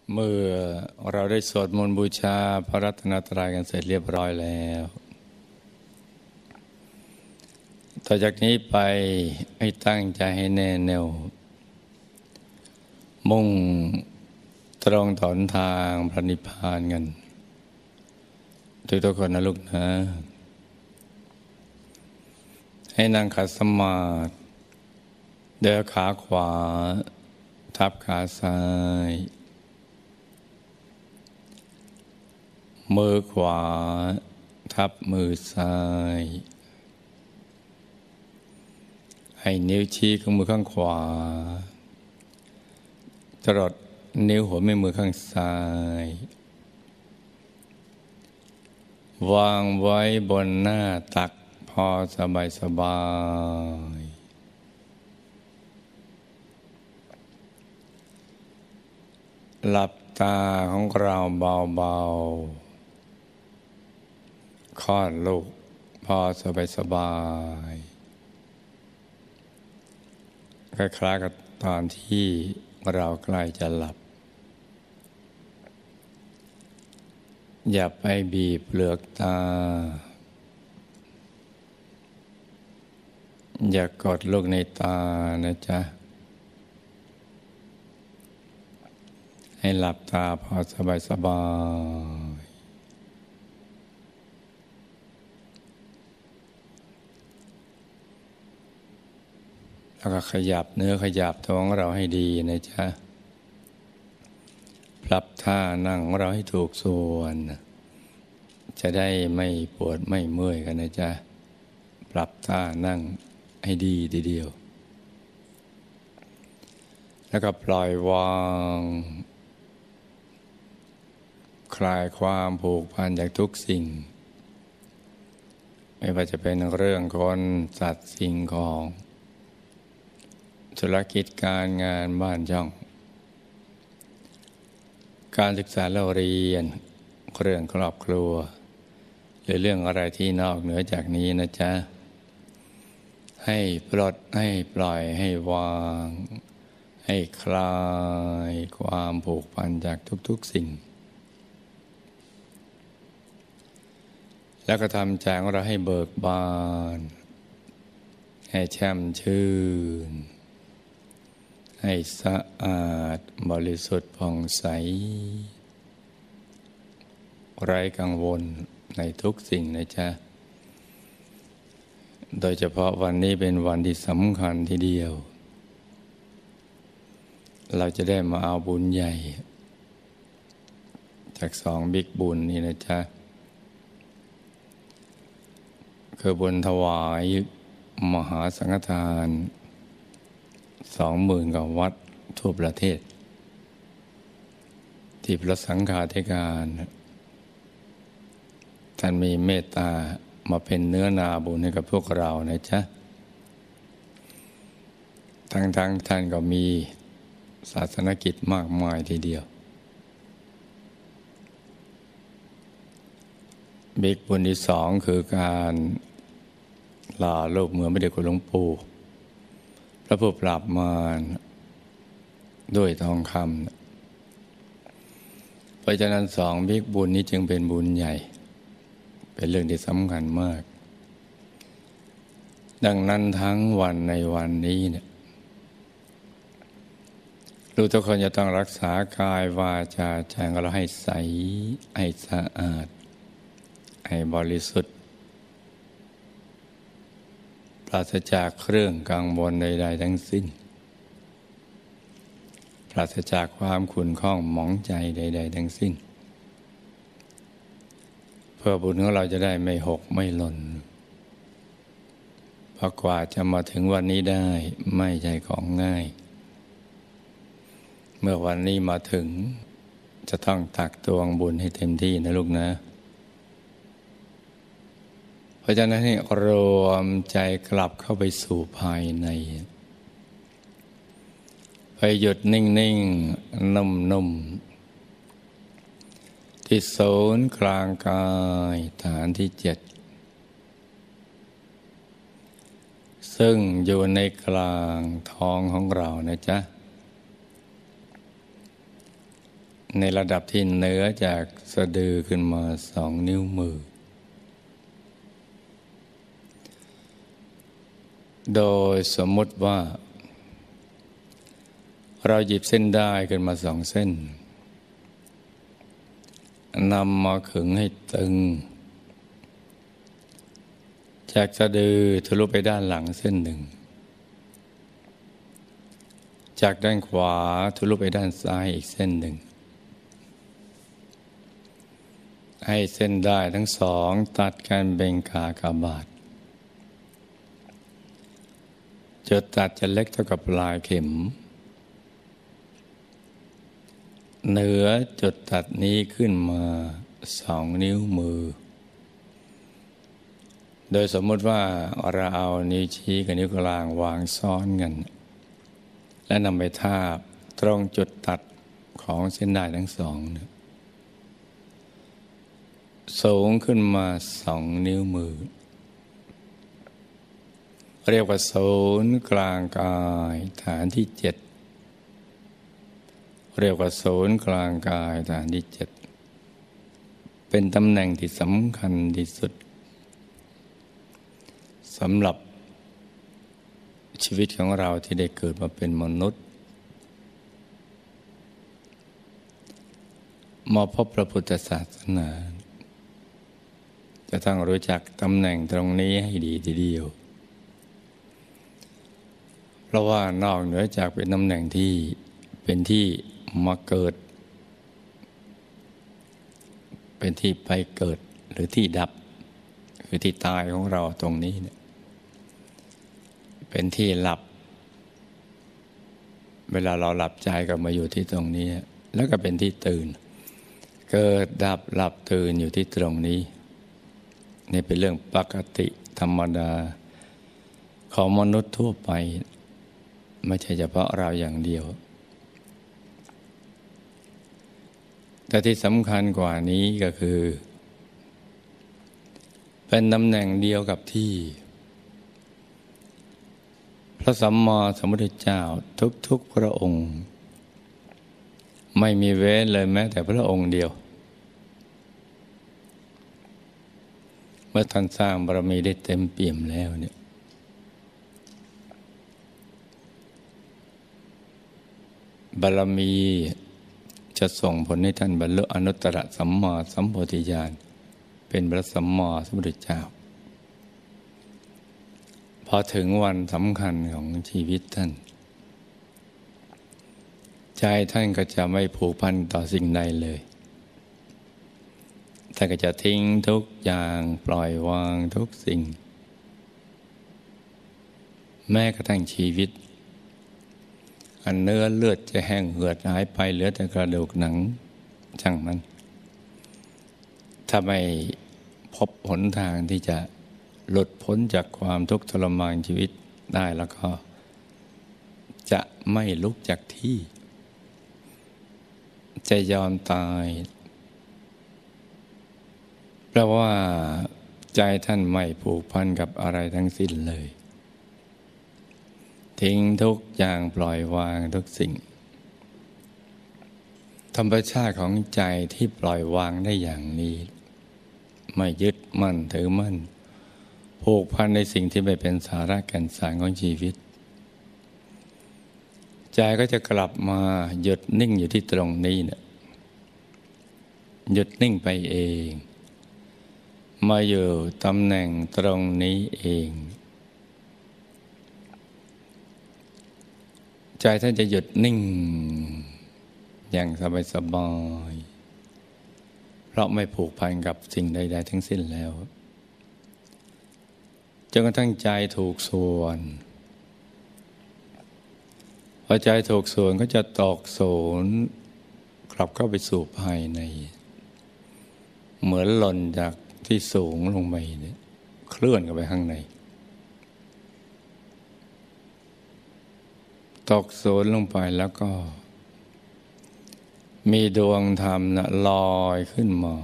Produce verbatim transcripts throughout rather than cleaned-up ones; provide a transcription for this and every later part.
เมื่อเราได้สวดมนต์บูชาพระรัตนตรัยกันเสร็จเรียบร้อยแล้วต่อจากนี้ไปให้ตั้งใจให้แน่แน่วมุ่งตรงต่อหนทางพระนิพพานกันทุกๆคนนะลูกนะให้นั่งขัดสมาธิเดินขาขวาทับขาซ้ายมือขวาทับมือซ้ายให้นิ้วชี้ของมือข้างขวาจรดนิ้วหัวแม่มือข้างซ้ายวางไว้บนหน้าตักพอสบายสบายหลับตาของเราเบาๆคลอดลูกพอสบายสบายคล้ายๆกับตอนที่เราใกล้จะหลับอย่าไปบีบเปลือกตาอย่ากดลูกในตานะจ๊ะให้หลับตาพอสบายสบายแล้วก็ขยับเนื้อขยับท้องเราให้ดีนะจ๊ะปรับท่านั่งของเราให้ถูกส่วนจะได้ไม่ปวดไม่เมื่อยกันนะจ๊ะปรับท่านั่งให้ดีทีเดียวแล้วก็ปล่อยวางคลายความผูกพันจากทุกสิ่งไม่ว่าจะเป็นเรื่องคนสัตว์สิ่งของธุรกิจการงานบ้านช่องการศึกษาเราเรียนเรื่องครอบครัวหรือเรื่องอะไรที่นอกเหนือจากนี้นะจ๊ะให้ปลดให้ปล่อยให้วางให้คลายความผูกพันจากทุกๆสิ่งแล้วก็ทำใจของเราให้เบิกบานให้แช่มชื่นให้สะอาดบริสุทธิ์ผ่องใสไร้กังวลในทุกสิ่งนะจ๊ะโดยเฉพาะวันนี้เป็นวันที่สำคัญทีเดียวเราจะได้มาเอาบุญใหญ่จากสองบิ๊กบุญนี่นะจ๊ะคือบุญถวายมหาสังฆทานสองหมื่นกว่าวัดทั่วประเทศที่พระสังฆาธิการท่านมีเมตตามาเป็นเนื้อนาบุญให้กับพวกเรานะจ๊ะทั้งๆ ท่านก็มีศาสนกิจมากมายทีเดียวบิ๊กบุญที่สองคือการหล่อรูปเหมือนพระเดชคุณหลวงปู่พระผู้ปราบมารด้วยทองคำเพราะฉะนั้นสองบิ๊กบุญนี้จึงเป็นบุญใหญ่เป็นเรื่องที่สำคัญมากดังนั้นทั้งวันในวันนี้เนี่ยลูกทุกคนจะต้องรักษากายวาจาใจของเราให้ใสให้สะอาดให้บริสุทธิ์ปราศจากเครื่องกังวลใดๆทั้งสิ้นปราศจากความขุ่นข้องหมองใจใดๆทั้งสิ้นเพื่อบุญของเราจะได้ไม่หกไม่หล่นเพราะกว่าจะมาถึงวันนี้ได้ไม่ใช่ของง่ายเมื่อวันนี้มาถึงจะต้องตักตวงบุญให้เต็มที่นะลูกนะเพราะฉะนั้นให้รวมใจกลับเข้าไปสู่ภายในไปหยุดนิ่งๆนุ่มๆที่ศูนย์กลางกายฐานที่เจ็ดซึ่งอยู่ในกลางท้องของเรานะจ๊ะในระดับที่เหนือจากสะดือขึ้นมาสองนิ้วมือโดยสมมติว่าเราหยิบเส้นด้ายขึ้นมาสองเส้นนำมาขึงให้ตึงจากสะดือทะลุไปด้านหลังเส้นหนึ่งจากด้านขวาทะลุไปด้านซ้ายอีกเส้นหนึ่งให้เส้นด้ายทั้งสองตัดกันเป็นขากบาทจุดตัดจะเล็กเท่ากับปลายเข็มเหนือจุดตัดนี้ขึ้นมาสองนิ้วมือโดยสมมติว่าเราเอานิ้วชี้กับนิ้วกลางวางซ้อนกันและนำไปทาบตรงจุดตัดของเส้นด้ายทั้งสองสูงขึ้นมาสองนิ้วมือเรียกว่าศูนย์กลางกายฐานที่เจ็ดเรียกว่าศูนย์กลางกายฐานที่เจ็ดเป็นตำแหน่งที่สำคัญที่สุดสำหรับชีวิตของเราที่ได้เกิดมาเป็นมนุษย์มาพบพระพุทธศาสนาจะต้องรู้จักตำแหน่งตรงนี้ให้ดีทีเดียวเพราะว่านอกเหนือจากเป็นตำแหน่งที่เป็นที่มาเกิดเป็นที่ไปเกิดหรือที่ดับคือที่ตายของเราตรงนี้เนี่ยเป็นที่หลับเวลาเราหลับใจก็มาอยู่ที่ตรงนี้แล้วก็เป็นที่ตื่นเกิดดับหลับตื่นอยู่ที่ตรงนี้นี่เป็นเรื่องปกติธรรมดาของมนุษย์ทั่วไปไม่ใช่เฉพาะเราอย่างเดียวแต่ที่สำคัญกว่านี้ก็คือเป็นตำแหน่งเดียวกับที่พระสัมมาสัมพุทธเจ้าทุกๆพระองค์ไม่มีเว้นเลยแม้แต่พระองค์เดียวเมื่อท่านสร้างบารมีได้เต็มเปี่ยมแล้วเนี่ยบารมีจะส่งผลให้ท่านบรรลุอนุตตรสัมมาสัมโพธิญาณเป็นพระสัมมาสัมพุทธเจ้าพอถึงวันสำคัญของชีวิตท่านใจท่านก็จะไม่ผูกพันต่อสิ่งใดเลยท่านก็จะทิ้งทุกอย่างปล่อยวางทุกสิ่งแม้กระทั่งชีวิตอันเนื้อเลือดจะแห้งเหือดหายไปเหลือแต่กระดูกหนังช่างมันถ้าไม่พบหนทางที่จะหลุดพ้นจากความทุกข์ทรมานชีวิตได้แล้วก็จะไม่ลุกจากที่จะยอมตายเพราะว่าใจท่านไม่ผูกพันกับอะไรทั้งสิ้นเลยทิ้งทุกอย่างปล่อยวางทุกสิ่งธรรมชาติของใจที่ปล่อยวางได้อย่างนี้ไม่ยึดมั่นถือมั่นผูกพันในสิ่งที่ไม่เป็นสาระแก่นสารของชีวิตใจก็จะกลับมาหยุดนิ่งอยู่ที่ตรงนี้เนี่ยหยุดนิ่งไปเองมาอยู่ตำแหน่งตรงนี้เองใจท่านจะหยุดนิ่งอย่างสบายๆเพราะไม่ผูกพันกับสิ่งใดๆทั้งสิ้นแล้วจนกระทั่งใจถูกส่วนพอใจถูกส่วนก็จะตกศูนย์กลับเข้าไปสู่ภายในเหมือนหล่นจากที่สูงลงไปเนี่ยเคลื่อนเข้าไปข้างในตกศูนย์ลงไปแล้วก็มีดวงธรรมนะลอยขึ้นมา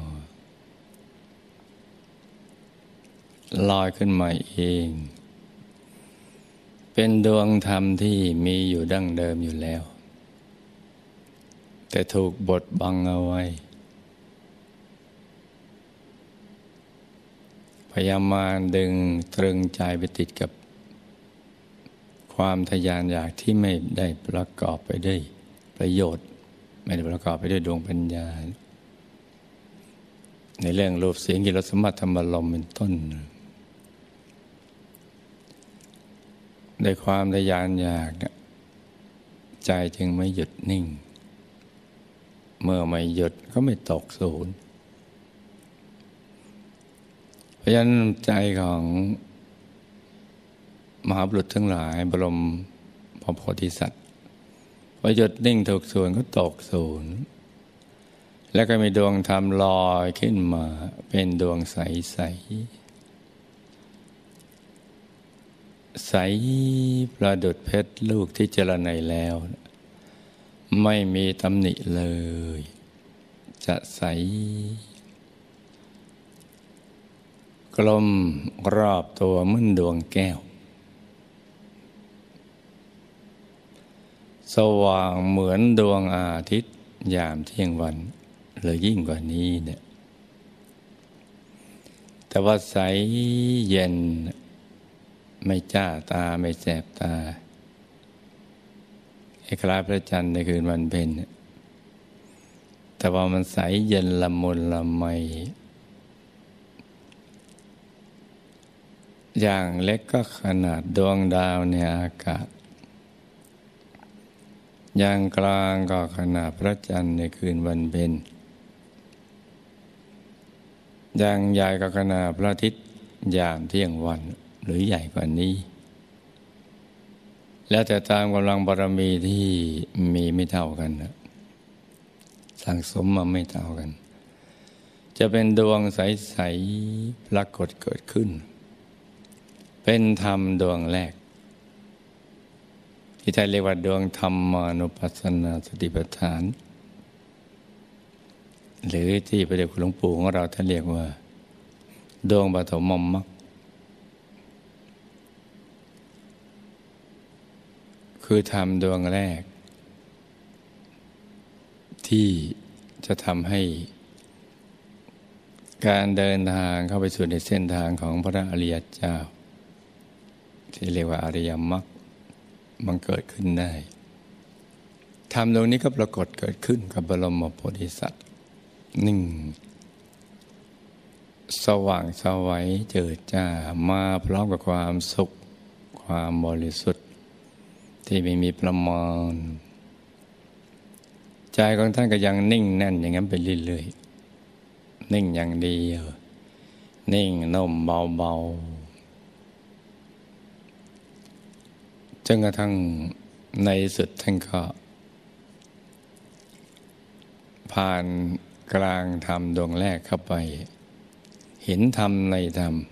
ลอยขึ้นมาเองเป็นดวงธรรมที่มีอยู่ดั้งเดิมอยู่แล้วแต่ถูกบดบังเอาไว้พยายามมาดึงตรึงใจไปติดกับความทยานอยากที่ไม่ได้ประกอบไปด้วยประโยชน์ไม่ได้ประกอบไปด้วยดวงปัญญาในเรื่องรูปเสียงกลิ่นรสสัมผัสธรรมารมณ์เป็นต้นในความทยานอยากใจจึงไม่หยุดนิ่งเมื่อไม่หยุดก็ไม่ตกศูนย์เพราะฉะนั้นใจของมหาบุรุษทั้งหลายบรมพระโพธิสัตว์พอหยุดนิ่งถูกศูนย์ก็ตกศูนย์แล้วก็มีดวงธรรมลอยขึ้นมาเป็นดวงใสใสใสประดุจเพชรลูกที่เจรไนแล้วไม่มีตำหนิเลยจะใสกลมรอบตัวเหมือนดวงแก้วสว่างเหมือนดวงอาทิตย์ยามเที่ยงวันหรือยิ่งกว่านี้เนี่ยแต่ว่าใสเย็นไม่จ้าตาไม่แสบตาคล้ายพระจันทร์ในคืนวันเพ็ญแต่ว่ามันใสเย็นละมุนละไมอย่างเล็กก็ขนาดดวงดาวในอากาศอย่างกลางก็ขนาดพระจันทร์ในคืนวันเพ็ญอย่างใหญ่ก็ขนาดพระอาทิตย์ยามเที่ยงวันหรือใหญ่กว่านี้แล้วแต่ตามกำลังบารมีที่มีไม่เท่ากันนะสั่งสมมาไม่เท่ากันจะเป็นดวงใสๆปรากฏเกิดขึ้นเป็นธรรมดวงแรกที่ท่านเรียกว่าดวงธรรมานุปัสสนาสติปัฏฐานหรือที่พระเดชคุณหลวงปู่ของเราท่านเรียกว่าดวงปฐมมรรคคือธรรมดวงแรกที่จะทำให้การเดินทางเข้าไปสู่ในเส้นทางของพระอริยเจ้าที่เรียกว่าอริยมรรคมันเกิดขึ้นได้ธรรมตรงนี้ก็ปรากฏเกิดขึ้นกับบรมโพธิสัตว์นิ่งสว่างสวัยเจิดจ้ามาพร้อมกับความสุขความบริสุทธิ์ที่ไม่มีประมาณใจของท่านก็ยังนิ่งแน่นอย่างนั้นไปเรื่อยๆนิ่งอย่างเดียวนิ่งนุ่มเบาๆจนกระทั่งในสุดท่านก็ผ่านกลางธรรมดวงแรกเข้าไปเห็นธรรมในธรรม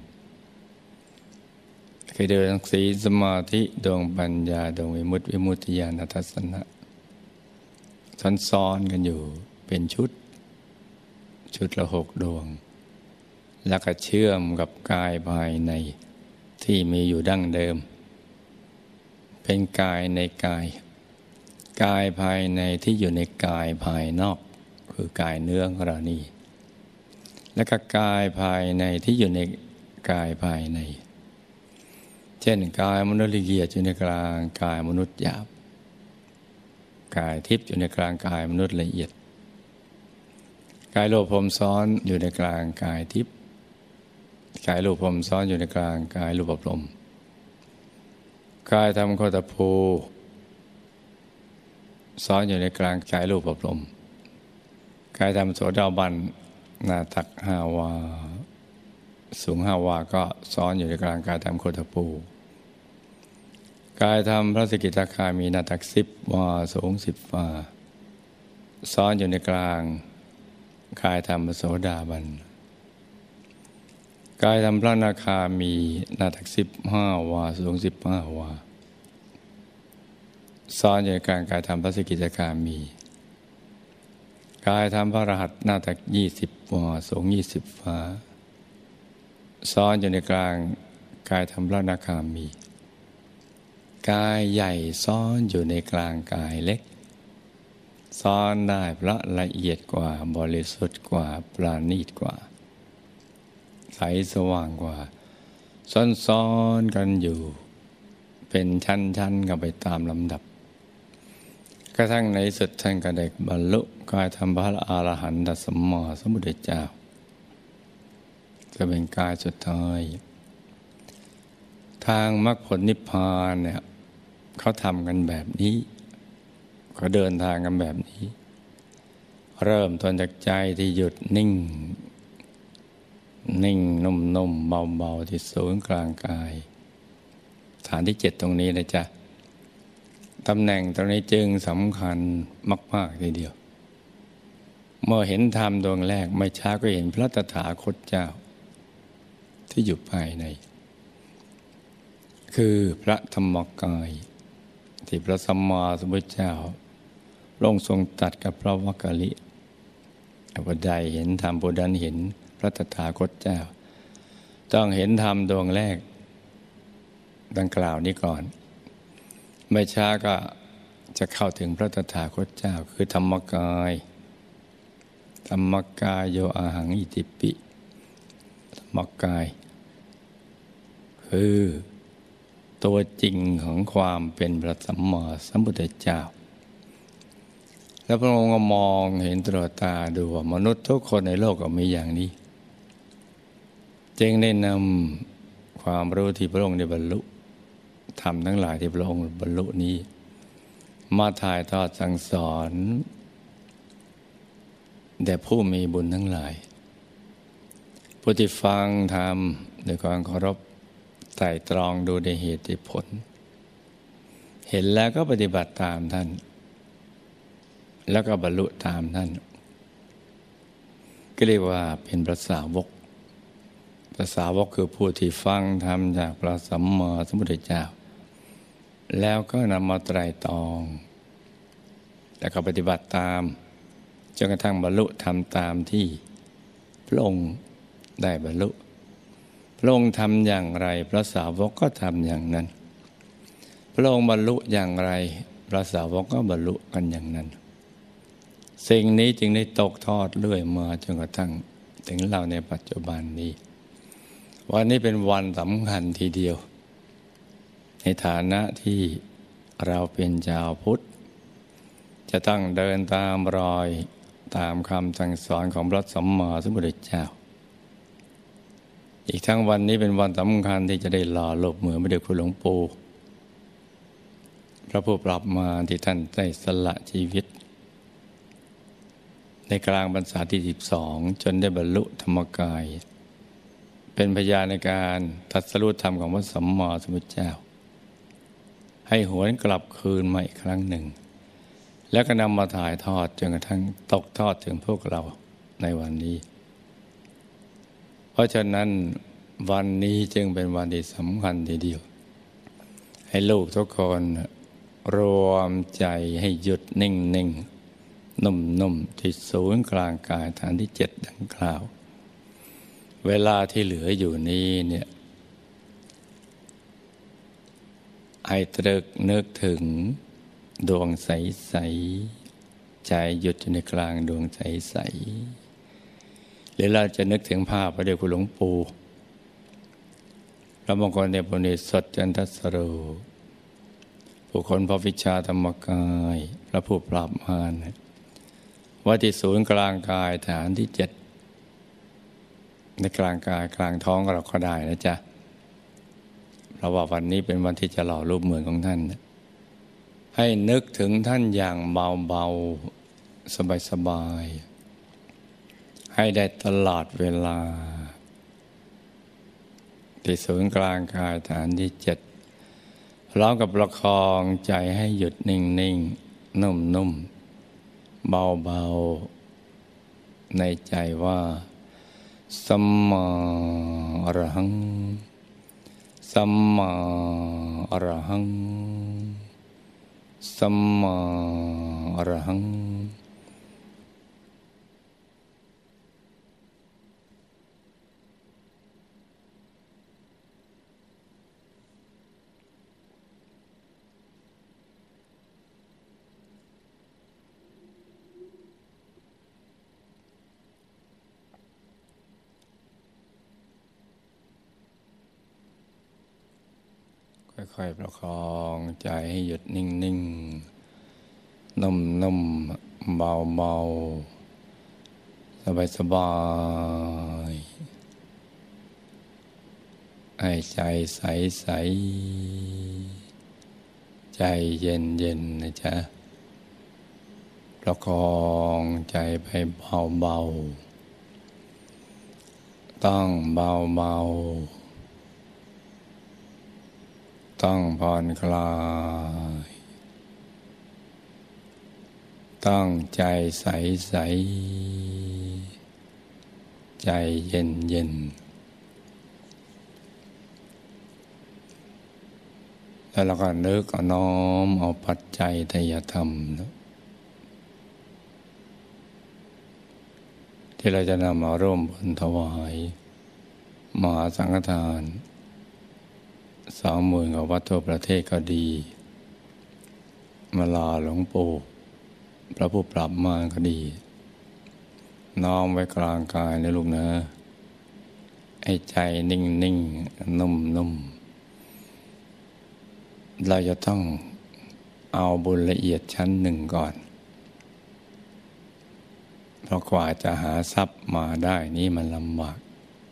คือเดินสีสมาธิดวงปัญญาดวงวิมุตติวิมุตติญาณทัศนะซ้อนๆกันอยู่เป็นชุดชุดละหกดวงแล้วก็เชื่อมกับกายภายในที่มีอยู่ดั้งเดิมเป็นกายในกายกายภายในที่อยู่ในกายภายนอกคือกายเนื้อของเรานี่แล้วก็กายภายในที่อยู่ในกายภายในเช่นกายมนุษย์ละเอียดอยู่ในกลางกายมนุษย์หยาบกายทิพย์อยู่ในกลางกายมนุษย์ละเอียดกายโลภพรหมซ้อนอยู่ในกลางกายทิพย์กายรูปพรหมซ้อนอยู่ในกลางกายรูปพรหมกายธรรมโคตภูซ้อนอยู่ในกลางกายรูปพรหมกายธรรมโสดาบันหน้าตักห้าวาสูงห้าวาก็ซ้อนอยู่ในกลางกายธรรมโคตภูกายธรรมพระสกิทาคามีหน้าตักสิบวาสูงสิบวาซ้อนอยู่ในกลางกายธรรมโสดาบันกายธรรมพระอนาคามีหน้าตักสิบห้าวาสูงสิบห้าวาซ้อนอยู่ในกลางกายธรรมพระสกิทาคามีกายธรรมพระอรหันต์หน้าตักยี่สิบวาสูงยี่สิบวาซ้อนอยู่ในกลางกายธรรมพระอนาคามีกายใหญ่ซ้อนอยู่ในกลางกายเล็กซ้อนได้เพราะละเอียดกว่าบริสุทธิ์กว่าปราณีตกว่าใสสว่างกว่าซ้อนๆกันอยู่เป็นชั้นๆกันไปตามลำดับกระทั่งในสุดท่านก็ได้บรรลุกายธรรมพระอรหันตสัมมาสัมพุทธเจ้าจะเป็นกายสุดท้ายทางมรรคผลนิพพานเนี่ยเขาทำกันแบบนี้เขาเดินทางกันแบบนี้เริ่มต้นจากใจที่หยุดนิ่งนิ่งนุ่มๆเบาๆที่ศูนย์กลางกายฐานที่เจ็ดตรงนี้นะจ๊ะตำแหน่งตรงนี้จึงสำคัญมากๆทีเดียวเมื่อเห็นธรรมดวงแรกไม่ช้าก็เห็นพระตถาคตเจ้าที่อยู่ภายในคือพระธรรมกายที่พระสัมมาสัมพุทธเจ้าลงทรงตรัสกับพระวักกะลิผู้ใดเห็นธรรมผู้นั้นเห็นพระตถาคตเจ้าต้องเห็นธรรมดวงแรกดังกล่าวนี้ก่อนไม่ช้าก็จะเข้าถึงพระตถาคตเจ้าคือธรรมกายธรรมกายโยอาหังอิติปิธรรมกายคือตัวจริงของความเป็นพระสัมมาสัมพุทธเจ้าแล้วพระองค์ก็มองเห็นตลอดตาดูว่ามนุษย์ทุกคนในโลกก็มีอย่างนี้จึงได้นำความรู้ที่พระองค์ได้บรรลุธรรมทั้งหลายที่พระองค์บรรลุนี้มาถ่ายทอดสั่งสอนแด่ผู้มีบุญทั้งหลายผู้ที่ฟังธรรมด้วยความเคารพไตร่ตรองดูในเหตุผลเห็นแล้วก็ปฏิบัติตามท่านแล้วก็บรรลุตามท่านก็เรียกว่าเป็นพระสาวกพระสาวกคือผู้ที่ฟังธรรมจากพระสัมมาสัมพุทธเจ้าแล้วก็นำมาไตร่ตรองแล้วก็ปฏิบัติตามจนกระทั่งบรรลุธรรมตามที่พระองค์ได้บรรลุพระองค์ทำอย่างไรพระสาวกก็ทำอย่างนั้นพระองค์บรรลุอย่างไรพระสาวกก็บรรลุกันอย่างนั้นสิ่งนี้จึงได้ตกทอดเรื่อยมาจนกระทั่งถึงเราในปัจจุบันนี้วันนี้เป็นวันสำคัญทีเดียวในฐานะที่เราเป็นชาวพุทธจะต้องเดินตามรอยตามคำสั่งสอนของพระสัมมาสัมพุทธเจ้าอีกทั้งวันนี้เป็นวันสำคัญที่จะได้หล่อหลบเหมือนพระเดชคุณหลวงปู่พระผู้ปรับมารที่ท่านได้สละชีวิตในกลางพรรษาที่สิบสองจนได้บรรลุธรรมกายเป็นพยานในการตรัสรู้ธรรมของพระสัมมาสัมพุทธเจ้าให้หวนกลับคืนมาอีกครั้งหนึ่งแล้วก็นำมาถ่ายทอดจนกระทั่งตกทอดถึงพวกเราในวันนี้เพราะฉะนั้นวันนี้จึงเป็นวันที่สำคัญทีเดียวให้ลูกทุกคนรวมใจให้หยุดนิ่งนิ่งนุ่มนุ่มที่ศูนย์กลางกายฐานที่เจ็ดดังกล่าวเวลาที่เหลืออยู่นี้เนี่ยให้ตรึกนึกถึงดวงใสๆใจหยุดอยู่ในกลางดวงใสๆหรือเราจะนึกถึงภาพพระเดชคุณหลวงปู่พระมงคลเดชพลสดจันทสโรผู้คนพระวิชาธรรมกายพระผู้ปราบมารว่าที่ศูนย์กลางกายฐานที่เจ็ดในกลางกายกลางท้องเราก็ได้นะจ๊ะเพราะว่าวันนี้เป็นวันที่จะหล่อรูปเหมือนของท่านให้นึกถึงท่านอย่างเบาๆสบายๆให้ได้ตลอดเวลาที่ศูนย์กลางกายฐานที่เจ็ดพร้อมกับประคองใจให้หยุดนิ่งๆนุ่มๆเบาๆในใจว่าสัมมาอรหังสัมมาอรหังสัมมาอรหังค่อยๆประคองใจให้หยุดนิ่งๆนุ่มๆเบาๆสบายๆให้ใจใสๆใจเย็นๆนะจ๊ะประคองใจไปเบาๆต้องเบาๆต้องผ่อนคลายต้องใจใสๆใจเย็นๆแล้วเราก็นึกเอาน้อมเอาปัจจัยไตรยธรรมที่เราจะนำมาร่วมบุญถวายมหาสังฆทานสองหมื่นกว่าวัดทั่วประเทศก็ดีมาลาหลวงปู่พระผู้ปรับมารก็ดีน้อมไว้กลางกายนะลูกนะให้ใจนิ่งนิ่งนุ่มนุ่มเราจะต้องเอาบุญละเอียดชั้นหนึ่งก่อนเพราะกว่าจะหาทรัพย์มาได้นี้มันลำบาก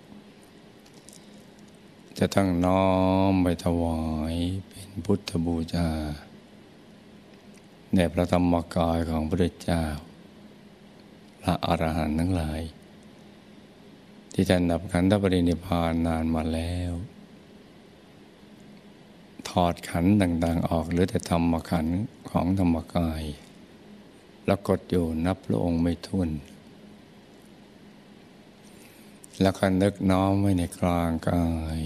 จะต้องน้อมไปถวายเป็นพุทธบูชาแด่พระธรรมกายของพระพุทธเจ้าพระอรหันต์ทั้งหลายที่ท่านดับขันธปรินิพพานนานมาแล้วถอดขันธ์ต่างๆออกเหลือแต่ธรรมขันธ์ของธรรมกายปรากฏอยู่นับพระองค์ไม่ถ้วนแล้วก็นึกน้อมไว้ในกลางกาย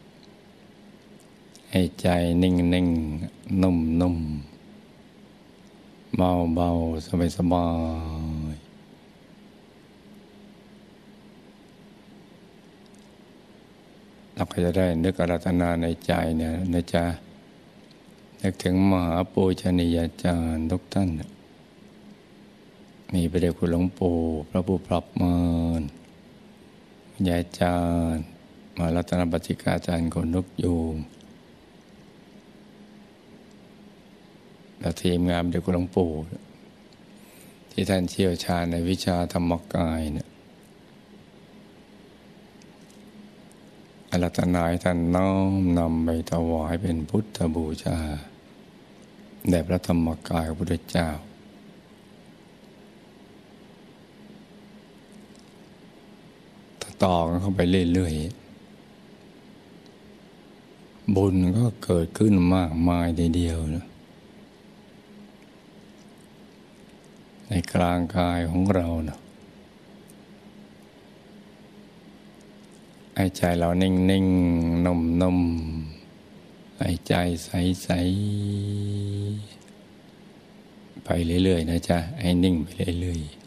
ให้ใจนิ่งนิ่งนุ่มนุ่มเบาเบาสบายสบายเราก็จะได้นึกอาราธนาในใจเนี่ยนะจ๊ะนึกถึงมหาปูชนียาจารย์ทุกท่านมีพระเดชคุณหลวงปู่พระผู้ปรับมารยายอาจารย์มหารัตนบัณฑิกาจารย์คนนกยูงและทีมงานเด็กหลวงปู่ที่ท่านเชี่ยวชาญในวิชาธรรมกายเนี่ยอาราธนาให้ท่านน้อมนำไปถวายเป็นพุทธบูชาแด่พระธรรมกายพระพุทธเจ้าต่อกันเข้าไปเรื่อยๆบุญก็เกิดขึ้นมากมายทีเดียวนะในกลางกายของเรานะให้ใจเรานิ่งๆนุ่มๆให้ใจใสๆไปเรื่อยๆนะจ๊ะให้นิ่งไปเรื่อยๆ